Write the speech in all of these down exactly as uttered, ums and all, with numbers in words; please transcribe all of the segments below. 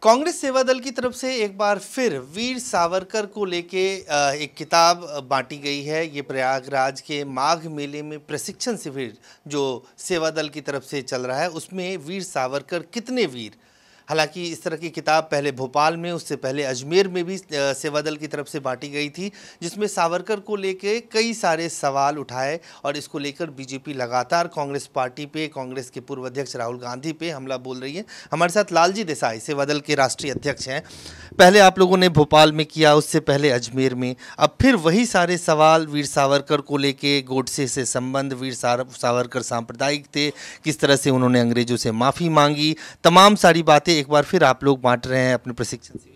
कांग्रेस सेवा दल की तरफ से एक बार फिर वीर सावरकर को लेके एक किताब बांटी गई है। ये प्रयागराज के माघ मेले में प्रशिक्षण शिविर जो सेवा दल की तरफ से चल रहा है उसमें वीर सावरकर कितने वीर, हालांकि इस तरह की किताब पहले भोपाल में, उससे पहले अजमेर में भी सेवा दल की तरफ से बांटी गई थी, जिसमें सावरकर को लेके कई सारे सवाल उठाए और इसको लेकर बीजेपी लगातार कांग्रेस पार्टी पे, कांग्रेस के पूर्व अध्यक्ष राहुल गांधी पे हमला बोल रही है। हमारे साथ लालजी देसाई सेवा दल के राष्ट्रीय अध्यक्ष हैं। पहले आप लोगों ने भोपाल में किया, उससे पहले अजमेर में, अब फिर वही सारे सवाल वीर सावरकर को लेके, गोडसे से संबंध, वीर सावरकर सांप्रदायिक थे, किस तरह से उन्होंने अंग्रेजों से माफ़ी मांगी, तमाम सारी बातें एक बार फिर आप लोग बांट रहे हैं अपने प्रशिक्षण शिविर।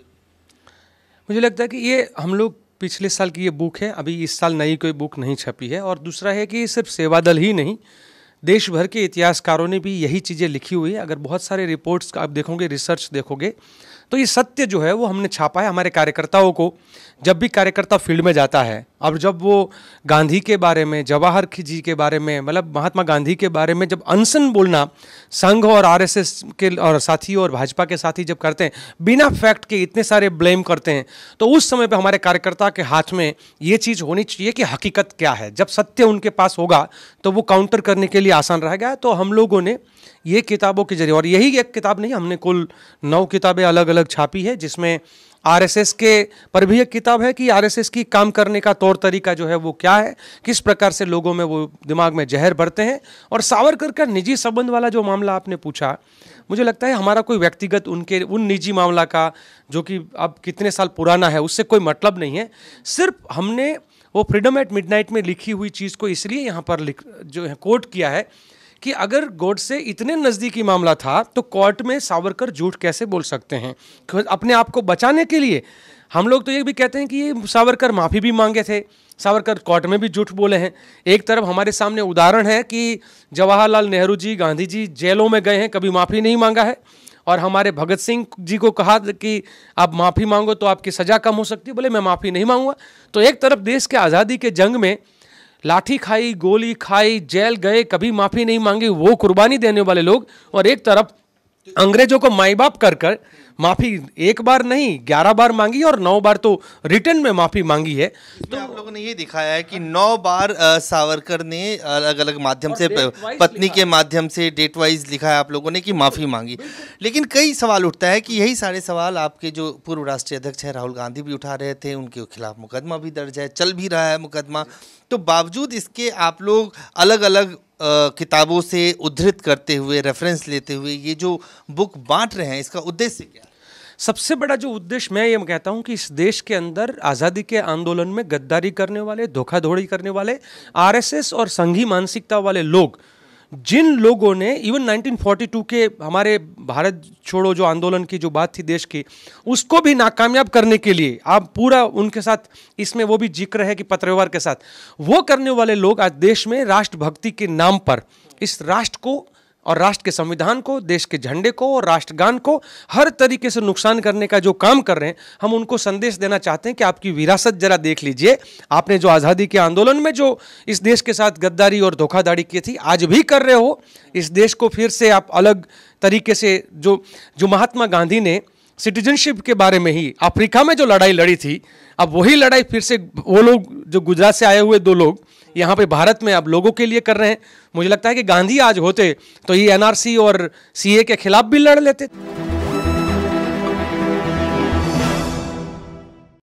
मुझे लगता है कि ये हम लोग पिछले साल की ये बुक है, अभी इस साल नई कोई बुक नहीं छपी है। और दूसरा है कि सिर्फ सेवा दल ही नहीं, देश भर के इतिहासकारों ने भी यही चीज़ें लिखी हुई है। अगर बहुत सारे रिपोर्ट्स आप देखोगे, रिसर्च देखोगे, तो ये सत्य जो है वो हमने छापा है हमारे कार्यकर्ताओं को। जब भी कार्यकर्ता फील्ड में जाता है, अब जब वो गांधी के बारे में, जवाहर जी के बारे में, मतलब महात्मा गांधी के बारे में जब अनशन बोलना संघ और आरएसएस के और साथी और भाजपा के साथी जब करते हैं, बिना फैक्ट के इतने सारे ब्लेम करते हैं, तो उस समय पे हमारे कार्यकर्ता के हाथ में ये चीज़ होनी चाहिए कि हकीकत क्या है। जब सत्य उनके पास होगा तो वो काउंटर करने के लिए आसान रहेगा। तो हम लोगों ने ये किताबों के जरिए, और यही एक किताब नहीं, हमने कुल नौ किताबें अलग अलग छापी है, जिसमें आरएसएस के पर भी एक किताब है कि आरएसएस की काम करने का तौर तरीका जो है वो क्या है, किस प्रकार से लोगों में वो दिमाग में जहर भरते हैं। और सावरकर का निजी संबंध वाला जो मामला आपने पूछा, मुझे लगता है हमारा कोई व्यक्तिगत उनके उन निजी मामला का जो कि अब कितने साल पुराना है उससे कोई मतलब नहीं है। सिर्फ हमने वो फ्रीडम एट मिडनाइट में लिखी हुई चीज़ को इसलिए यहाँ पर लिख जो है कोट किया है कि अगर गोडसे इतने नज़दीकी मामला था तो कोर्ट में सावरकर झूठ कैसे बोल सकते हैं अपने आप को बचाने के लिए। हम लोग तो ये भी कहते हैं कि ये सावरकर माफ़ी भी मांगे थे, सावरकर कोर्ट में भी झूठ बोले हैं। एक तरफ हमारे सामने उदाहरण है कि जवाहरलाल नेहरू जी, गांधी जी जेलों में गए हैं, कभी माफ़ी नहीं मांगा है, और हमारे भगत सिंह जी को कहा कि आप माफ़ी मांगो तो आपकी सज़ा कम हो सकती है, बोले मैं माफ़ी नहीं मांगूंगा। तो एक तरफ देश के आज़ादी के जंग में लाठी खाई, गोली खाई, जेल गए, कभी माफ़ी नहीं मांगी, वो कुर्बानी देने वाले लोग, और एक तरफ अंग्रेजों को माई बाप कर कर माफ़ी एक बार नहीं ग्यारह बार मांगी और नौ बार तो रिटर्न में माफ़ी मांगी है। तो आप लोगों ने ये दिखाया है कि नौ बार आ, सावरकर ने अलग अलग माध्यम से, पत्नी के माध्यम से डेट वाइज लिखा है आप लोगों ने कि माफ़ी मांगी। लेकिन कई सवाल उठता है कि यही सारे सवाल आपके जो पूर्व राष्ट्रीय अध्यक्ष हैं राहुल गांधी भी उठा रहे थे, उनके खिलाफ मुकदमा भी दर्ज है, चल भी रहा है मुकदमा, तो बावजूद इसके आप लोग अलग अलग किताबों से उद्धृत करते हुए, रेफरेंस लेते हुए ये जो बुक बांट रहे हैं, इसका उद्देश्य क्या है? सबसे बड़ा जो उद्देश्य मैं ये कहता हूँ कि इस देश के अंदर आज़ादी के आंदोलन में गद्दारी करने वाले, धोखाधड़ी करने वाले, आरएसएस और संघी मानसिकता वाले लोग, जिन लोगों ने इवन नाइनटीन फोर्टी टू के हमारे भारत छोड़ो जो आंदोलन की जो बात थी देश की, उसको भी नाकामयाब करने के लिए आप पूरा उनके साथ, इसमें वो भी जिक्र है कि पत्रव्यवहार के साथ वो करने वाले लोग आज देश में राष्ट्रभक्ति के नाम पर इस राष्ट्र को और राष्ट्र के संविधान को, देश के झंडे को और राष्ट्रगान को हर तरीके से नुकसान करने का जो काम कर रहे हैं, हम उनको संदेश देना चाहते हैं कि आपकी विरासत जरा देख लीजिए। आपने जो आज़ादी के आंदोलन में जो इस देश के साथ गद्दारी और धोखाधड़ी की थी, आज भी कर रहे हो। इस देश को फिर से आप अलग तरीके से, जो जो महात्मा गांधी ने सिटीजनशिप के बारे में ही अफ्रीका में जो लड़ाई लड़ी थी, अब वही लड़ाई फिर से वो लोग जो गुजरात से आए हुए दो लोग यहाँ पे भारत में अब लोगों के लिए कर रहे हैं। मुझे लगता है कि गांधी आज होते तो ये एनआरसी और सीए के खिलाफ भी लड़ लेते।